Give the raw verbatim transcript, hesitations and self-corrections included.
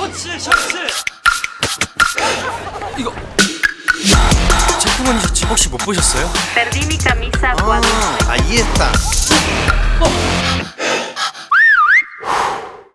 셔츠 셔츠. 이거 체크무늬 셔츠 혹시 못 보셨어요? Perdí mi camisa cuando... Ah, ahí está. 어!